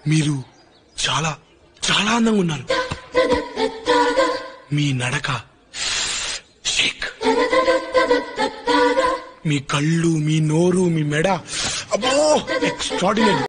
మీరు చాలా చాలా అందంగా ఉన్నారు. మీ నడక షేక్, మీ కళ్ళు, మీ నోరు, మీ మెడ, అబ్బో ఎక్స్ట్రాడినరీ.